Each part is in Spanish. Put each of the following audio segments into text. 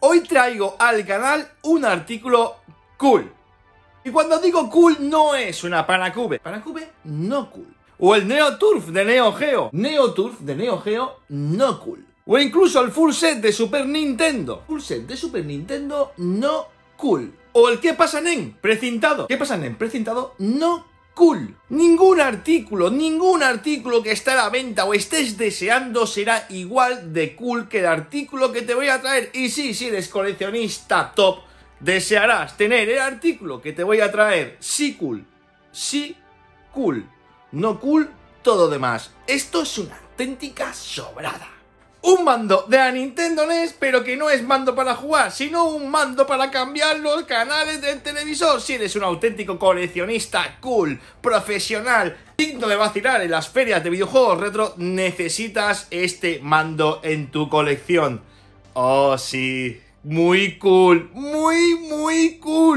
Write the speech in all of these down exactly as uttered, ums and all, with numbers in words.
Hoy traigo al canal un artículo cool. Y cuando digo cool no es una Panacube. Panacube no cool. O el Neo Turf de Neo Geo. Neo Turf de Neo Geo no cool. O incluso el full set de Super Nintendo. Full set de Super Nintendo no cool. O el ¿qué pasa nen? Precintado. ¿Qué pasa nen? Precintado no cool. Ningún artículo, ningún artículo que está a la venta o estés deseando será igual de cool que el artículo que te voy a traer. Y sí, si eres coleccionista top, desearás tener el artículo que te voy a traer. Sí cool, sí cool, no cool todo demás. Esto es una auténtica sobrada. Un mando de la Nintendo N E S, pero que no es mando para jugar, sino un mando para cambiar los canales del televisor. Si eres un auténtico coleccionista cool, profesional, digno de vacilar en las ferias de videojuegos retro, necesitas este mando en tu colección. Oh sí, muy cool, muy muy cool.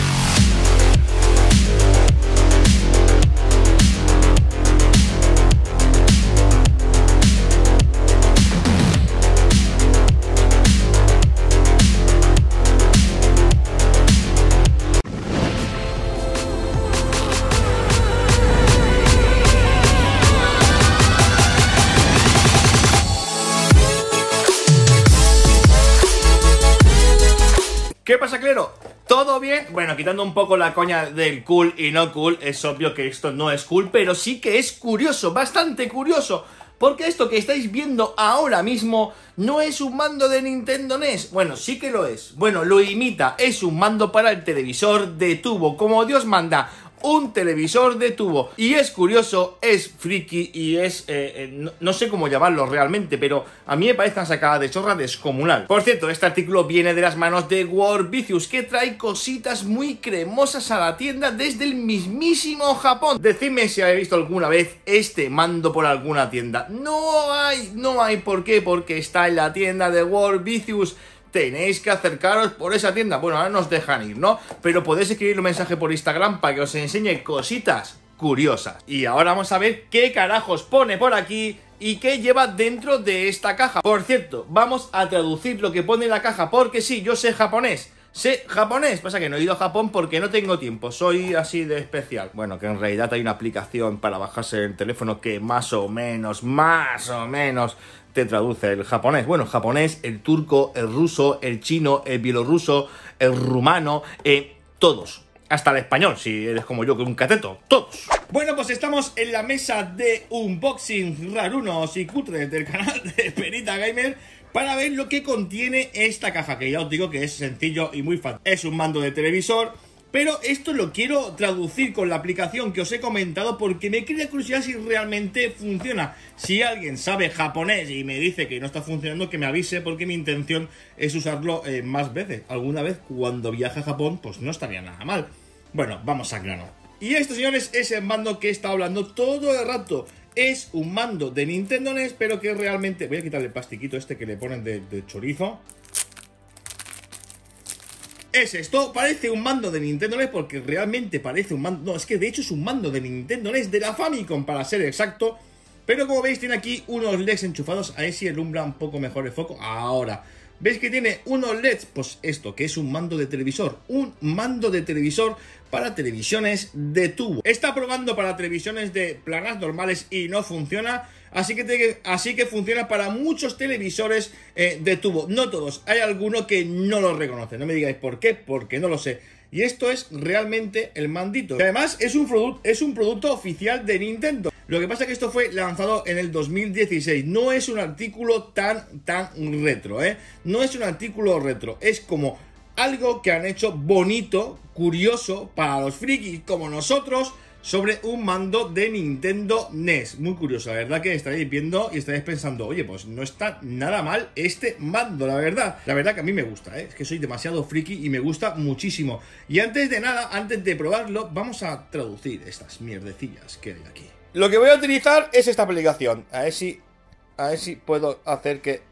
¿Qué pasa, clero? ¿Todo bien? Bueno, quitando un poco la coña del cool y no cool, es obvio que esto no es cool, pero sí que es curioso, bastante curioso, porque esto que estáis viendo ahora mismo no es un mando de Nintendo N E S. Bueno, sí que lo es. Bueno, lo imita, es un mando para el televisor de tubo, como Dios manda. Un televisor de tubo. Y es curioso, es friki y es... Eh, eh, no, no sé cómo llamarlo realmente, pero a mí me parece una sacada de chorra descomunal. Por cierto, este artículo viene de las manos de Warbicious, que trae cositas muy cremosas a la tienda desde el mismísimo Japón. Decidme si habéis visto alguna vez este mando por alguna tienda. No hay, no hay. ¿Por qué? Porque está en la tienda de Warbicious. Tenéis que acercaros por esa tienda. Bueno, ahora nos dejan ir, ¿no? Pero podéis escribir un mensaje por Instagram para que os enseñe cositas curiosas. Y ahora vamos a ver qué carajos pone por aquí y qué lleva dentro de esta caja. Por cierto, vamos a traducir lo que pone en la caja, porque sí, yo sé japonés. Sé japonés, pasa que no he ido a Japón porque no tengo tiempo, soy así de especial. Bueno, que en realidad hay una aplicación para bajarse el teléfono que más o menos, más o menos te traduce el japonés. Bueno, el japonés, el turco, el ruso, el chino, el bielorruso, el rumano, eh, todos. Hasta el español, si eres como yo, que un cateto, todos. Bueno, pues estamos en la mesa de unboxing rarunos y cutres del canal de Perita Gamer para ver lo que contiene esta caja, que ya os digo que es sencillo y muy fácil. Es un mando de televisor, pero esto lo quiero traducir con la aplicación que os he comentado porque me crea curiosidad si realmente funciona. Si alguien sabe japonés y me dice que no está funcionando, que me avise, porque mi intención es usarlo eh, más veces. Alguna vez cuando viaje a Japón, pues no estaría nada mal. Bueno, vamos al grano. Y esto, señores, es el mando que he estado hablando todo el rato. Es un mando de Nintendo N E S, pero que realmente... Voy a quitarle el plastiquito este que le ponen de, de chorizo. Es esto, parece un mando de Nintendo N E S porque realmente parece un mando... No, es que de hecho es un mando de Nintendo N E S, de la Famicom para ser exacto. Pero como veis tiene aquí unos L E Ds enchufados, a ver si alumbra un poco mejor el foco. Ahora, ¿veis que tiene unos L E Ds? Pues esto, que es un mando de televisor. Un mando de televisor para televisiones de tubo. Está probando para televisiones de planas normales y no funciona. Así que, te, así que funciona para muchos televisores eh, de tubo. No todos, hay alguno que no lo reconoce. No me digáis por qué, porque no lo sé. Y esto es realmente el mandito. Y además es un, es un producto oficial de Nintendo. Lo que pasa es que esto fue lanzado en el dos mil dieciséis. No es un artículo tan, tan retro, ¿eh? No es un artículo retro. Es como algo que han hecho bonito, curioso, para los frikis como nosotros, sobre un mando de Nintendo N E S. Muy curioso, la verdad que estaréis viendo y estaréis pensando, oye, pues no está nada mal este mando, la verdad. La verdad que a mí me gusta, ¿eh? Es que soy demasiado friki y me gusta muchísimo. Y antes de nada, antes de probarlo, vamos a traducir estas mierdecillas que hay aquí. Lo que voy a utilizar es esta aplicación. A ver si, a ver si puedo hacer que...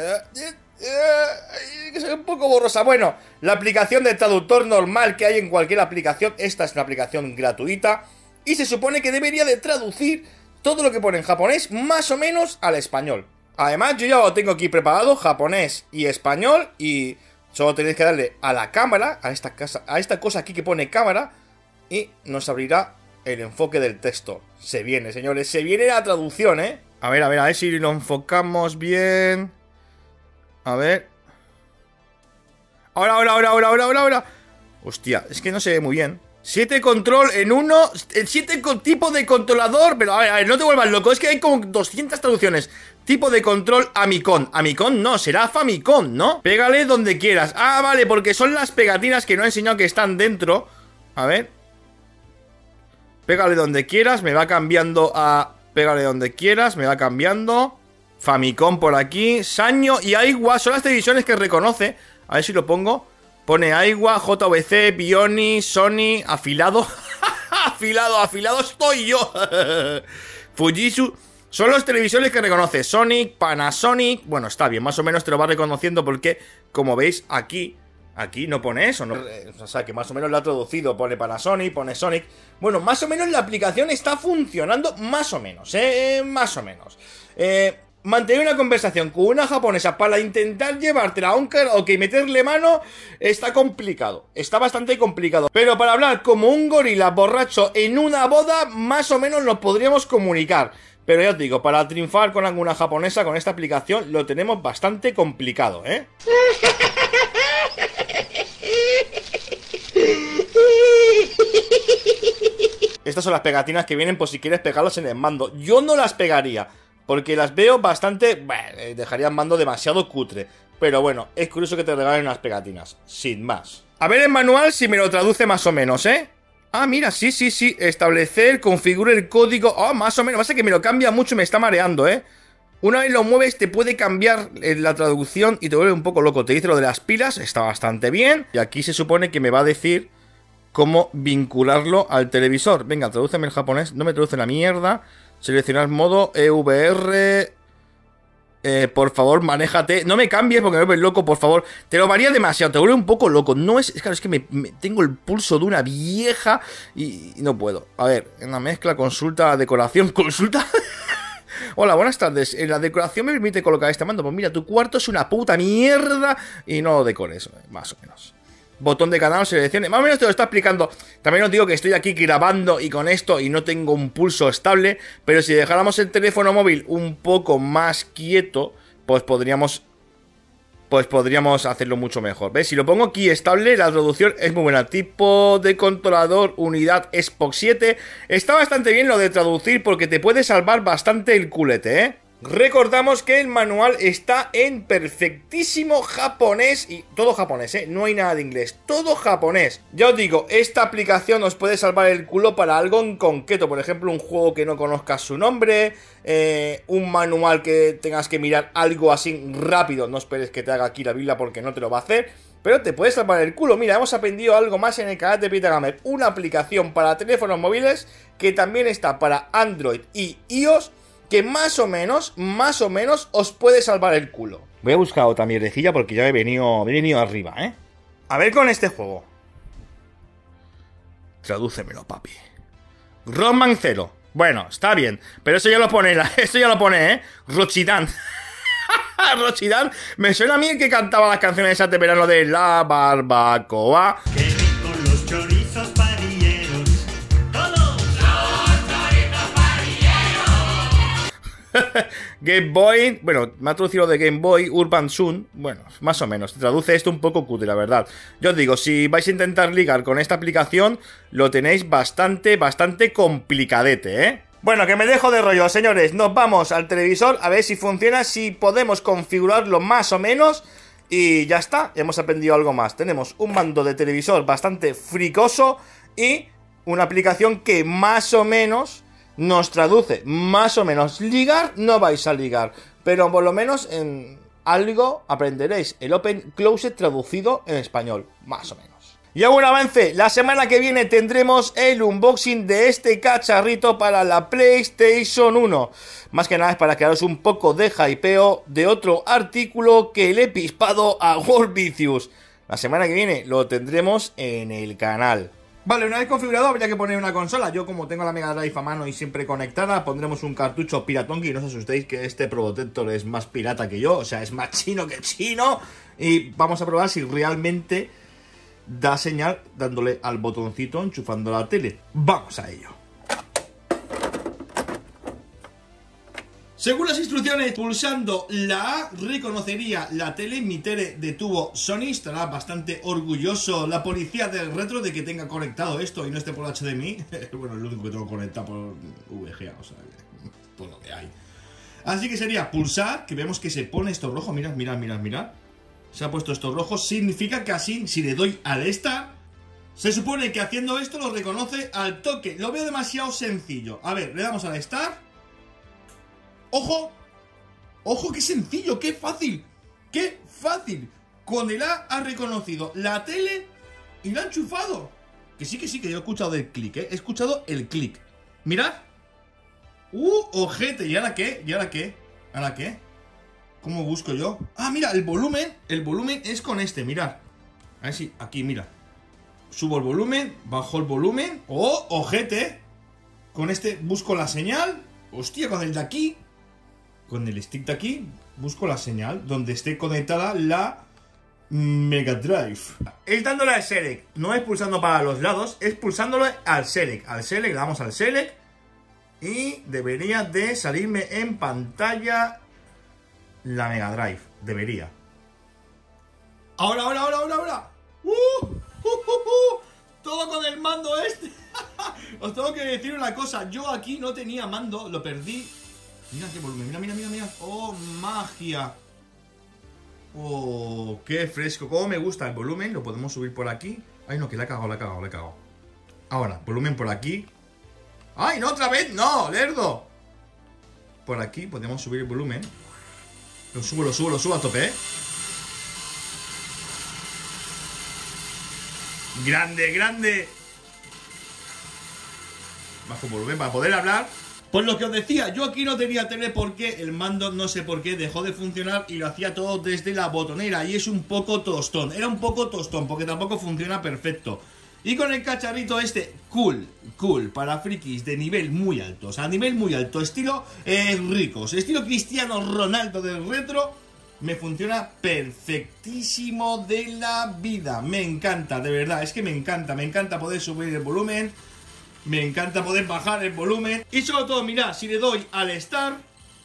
que sea un poco borrosa. Bueno, la aplicación de traductor normal que hay en cualquier aplicación. Esta es una aplicación gratuita y se supone que debería de traducir todo lo que pone en japonés más o menos al español. Además yo ya lo tengo aquí preparado, japonés y español, y Solo tenéis que darle a la cámara, a esta, casa, a esta cosa aquí que pone cámara, y nos abrirá el enfoque del texto. Se viene, señores, se viene la traducción, ¿eh? A ver, a ver, a ver si lo enfocamos bien. A ver. Ahora, ahora, ahora, ahora, ahora, ahora, ahora. Hostia, es que no se ve muy bien. Siete control en uno. El siete con tipo de controlador. Pero a ver, a ver, no te vuelvas loco. Es que hay como doscientas traducciones. Tipo de control Amicon. Amicon no, será Famicom, ¿no? Pégale donde quieras. Ah, vale, porque son las pegatinas que no he enseñado que están dentro. A ver. Pégale donde quieras. Me va cambiando a... Pégale donde quieras. Me va cambiando. Famicom por aquí. Sanyo y Aiwa son las televisiones que reconoce. A ver si lo pongo. Pone Aiwa, J V C, Bioni, Sony, afilado. afilado, afilado estoy yo. Fujitsu. Son los televisores que reconoce. Sonic, Panasonic. Bueno, está bien, más o menos te lo va reconociendo porque, como veis, aquí, aquí no pone eso, ¿no? O sea, que más o menos lo ha traducido. Pone Panasonic, pone Sonic. Bueno, más o menos la aplicación está funcionando, más o menos, ¿eh? Más o menos. Eh... Mantener una conversación con una japonesa para intentar llevártela a un karaoke y meterle mano está complicado, está bastante complicado. Pero para hablar como un gorila borracho en una boda, más o menos nos podríamos comunicar. Pero ya os digo, para triunfar con alguna japonesa con esta aplicación lo tenemos bastante complicado, ¿eh? Estas son las pegatinas que vienen por si quieres pegarlas en el mando. Yo no las pegaría, porque las veo bastante... Bueno, dejarían mando demasiado cutre. Pero bueno, es curioso que te regalen unas pegatinas. Sin más. A ver el manual si me lo traduce más o menos, ¿eh? Ah, mira, sí, sí, sí. Establecer, configure el código... Oh, más o menos. Pasa que me lo cambia mucho y me está mareando, ¿eh? Una vez lo mueves te puede cambiar la traducción y te vuelve un poco loco. Te dice lo de las pilas, está bastante bien. Y aquí se supone que me va a decir cómo vincularlo al televisor. Venga, tradúceme el japonés. No me traduce la mierda. Seleccionar modo E V R. Eh, por favor, manéjate. No me cambies porque me vuelves loco, por favor. Te lo varía demasiado, te vuelve un poco loco. No es. Es claro, es que me, me tengo el pulso de una vieja y, y no puedo. A ver, en la mezcla, consulta, decoración, consulta. Hola, buenas tardes. En la decoración me permite colocar este mando. Pues mira, tu cuarto es una puta mierda y no lo decores, más o menos. Botón de canal, seleccione. Más o menos te lo está explicando. También os digo que estoy aquí grabando y con esto y no tengo un pulso estable. Pero si dejáramos el teléfono móvil un poco más quieto, pues podríamos... Pues podríamos hacerlo mucho mejor. ¿Ves? Si lo pongo aquí estable, la traducción es muy buena. Tipo de controlador, unidad Xbox siete. Está bastante bien lo de traducir porque te puede salvar bastante el culete, ¿eh? Recordamos que el manual está en perfectísimo japonés y todo japonés, ¿eh? No hay nada de inglés, todo japonés. Ya os digo, esta aplicación os puede salvar el culo para algo en concreto. Por ejemplo, un juego que no conozcas su nombre, eh, un manual que tengas que mirar algo así rápido. No esperes que te haga aquí la Biblia porque no te lo va a hacer, pero te puede salvar el culo. Mira, hemos aprendido algo más en el canal de Peter Gamer. Una aplicación para teléfonos móviles que también está para Android y iOS, que más o menos, más o menos os puede salvar el culo. Voy a buscar otra mierdecilla porque ya he venido, me he venido arriba, ¿eh? A ver con este juego. Tradúcemelo, papi. Rockman cero. Bueno, está bien, pero eso ya lo pone, eso ya lo pone, ¿eh? Rochidan. Rochidan. Me suena a mí el que cantaba las canciones esas de verano de La Barbacoa. Qué rico los chorizos parrilleros. ¡Todos! Game Boy, bueno, me ha traducido de Game Boy, Urban Sun, bueno, más o menos, traduce esto un poco cutre, la verdad. Yo os digo, si vais a intentar ligar con esta aplicación, lo tenéis bastante, bastante complicadete, ¿eh? Bueno, que me dejo de rollo, señores, nos vamos al televisor a ver si funciona, si podemos configurarlo más o menos. Y ya está, hemos aprendido algo más. Tenemos un mando de televisor bastante fricoso y una aplicación que más o menos nos traduce, más o menos. Ligar no vais a ligar, pero por lo menos en algo aprenderéis. El Open Closet traducido en español, más o menos. Y hago un avance, la semana que viene tendremos el unboxing de este cacharrito para la PlayStation uno. Más que nada es para crearos un poco de hypeo de otro artículo que le he pispado a World Vicious. La semana que viene lo tendremos en el canal. Vale, una vez configurado habría que poner una consola. Yo, como tengo la Mega Drive a mano y siempre conectada, pondremos un cartucho piratonqui. No os asustéis que este Probotector es más pirata que yo, o sea, es más chino que chino. Y vamos a probar si realmente da señal dándole al botoncito, enchufando la tele. Vamos a ello. Según las instrucciones, pulsando la A, reconocería la tele. Mi tele de tubo Sony. Estará bastante orgulloso la policía del retro de que tenga conectado esto y no esté por H D M I. Bueno, es lo único que tengo conectado por V G A, o sea, por lo que hay. Así que sería pulsar, que vemos que se pone esto rojo. Mirad, mirad, mirad, mirad. Se ha puesto esto rojo. Significa que así, si le doy al Start, se supone que haciendo esto lo reconoce al toque. Lo veo demasiado sencillo. A ver, le damos al Start. ¡Ojo! ¡Ojo, qué sencillo! ¡Qué fácil! ¡Qué fácil! Con el A ha reconocido la tele y la ha enchufado. Que sí, que sí, que yo he escuchado el clic, ¿eh? He escuchado el clic. ¡Mirad! ¡Uh, ojete! ¿Y ahora qué? ¿Y ahora qué? ¿Ahora qué? ¿Cómo busco yo? Ah, mira, el volumen. El volumen es con este, mirad. A ver si, aquí, mira. Subo el volumen, bajo el volumen. ¡Oh, ojete! Con este busco la señal. Hostia, con el de aquí. Con el stick de aquí busco la señal donde esté conectada la Mega Drive. Es dándole al Select, no es pulsando para los lados, es pulsándole al Select. Al Select, le damos al Select y debería de salirme en pantalla la Mega Drive. Debería. Ahora, ahora, ahora, ahora, ahora. ¡Uh! ¡Uh, uh, uh! Todo con el mando este. Os tengo que decir una cosa. Yo aquí no tenía mando, lo perdí. Mira qué volumen, mira, mira, mira, mira. Oh, magia. Oh, qué fresco. Cómo me gusta el volumen. Lo podemos subir por aquí. Ay, no, que la he cagado, la he cagado, la he cagado. Ahora, volumen por aquí. Ay, no, otra vez, no, lerdo. Por aquí podemos subir el volumen. Lo subo, lo subo, lo subo a tope, ¿eh? Grande, grande. Bajo volumen para poder hablar. Pues lo que os decía, yo aquí no tenía tele porque el mando, no sé por qué, dejó de funcionar y lo hacía todo desde la botonera. Y es un poco tostón, era un poco tostón porque tampoco funciona perfecto. Y con el cacharrito este, cool, cool, para frikis de nivel muy alto. O sea, nivel muy alto, estilo eh, ricos, estilo Cristiano Ronaldo del retro. Me funciona perfectísimo de la vida. Me encanta, de verdad, es que me encanta, me encanta poder subir el volumen. Me encanta poder bajar el volumen. Y sobre todo, mirad, si le doy al Start.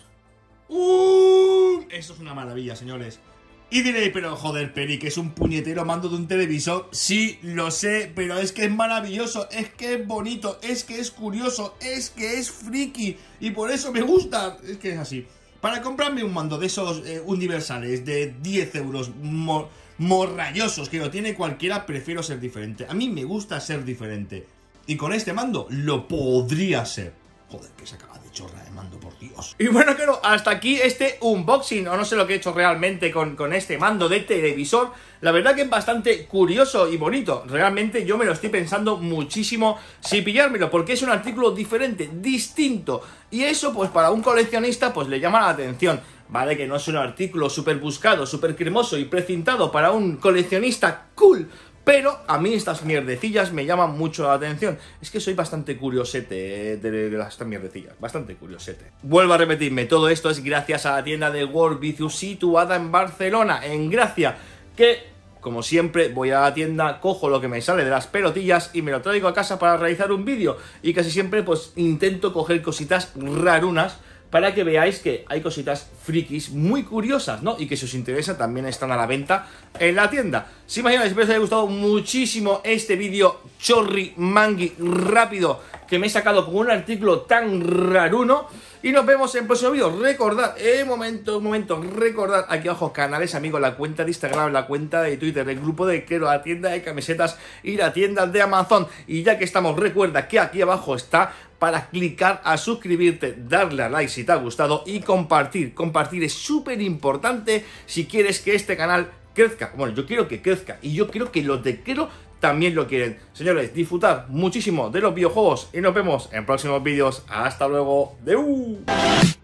¡Uh! Esto es una maravilla, señores. Y diréis, pero joder, Peri, que es un puñetero mando de un televisor. Sí, lo sé, pero es que es maravilloso. Es que es bonito, es que es curioso, es que es friki. Y por eso me gusta. Es que es así. Para comprarme un mando de esos eh, universales de diez euros mor morrallosos, que lo tiene cualquiera, prefiero ser diferente. A mí me gusta ser diferente. Y con este mando lo podría ser. Joder, que se acaba de chorra de mando, por Dios. Y bueno, claro, hasta aquí este unboxing. O no sé lo que he hecho realmente con, con este mando de televisor. La verdad que es bastante curioso y bonito. Realmente yo me lo estoy pensando muchísimo si pillármelo, porque es un artículo diferente, distinto. Y eso, pues para un coleccionista, pues le llama la atención. Vale, que no es un artículo súper buscado, súper cremoso y precintado para un coleccionista cool. Pero a mí estas mierdecillas me llaman mucho la atención. Es que soy bastante curiosete de, de las mierdecillas. Bastante curiosete. Vuelvo a repetirme, todo esto es gracias a la tienda de World Vizu, situada en Barcelona, en Gracia. Que, como siempre, voy a la tienda, cojo lo que me sale de las pelotillas y me lo traigo a casa para realizar un vídeo. Y casi siempre, pues, intento coger cositas rarunas para que veáis que hay cositas frikis muy curiosas, ¿no? Y que si os interesa también están a la venta en la tienda. Si imagináis, espero que os haya gustado muchísimo este vídeo chorri, mangui, rápido, que me he sacado con un artículo tan raruno. Y nos vemos en el próximo vídeo. Recordad, eh, momento, un momento, recordad aquí abajo canales, amigos, la cuenta de Instagram, la cuenta de Twitter, el grupo de Quero, la tienda de camisetas y la tienda de Amazon. Y ya que estamos, recuerda que aquí abajo está para clicar a suscribirte, darle a like si te ha gustado y compartir. Compartir es súper importante si quieres que este canal crezca. Bueno, yo quiero que crezca y yo quiero que los de Quero también lo quieren. Señores, disfrutad muchísimo de los videojuegos y nos vemos en próximos vídeos. Hasta luego. ¡Deu!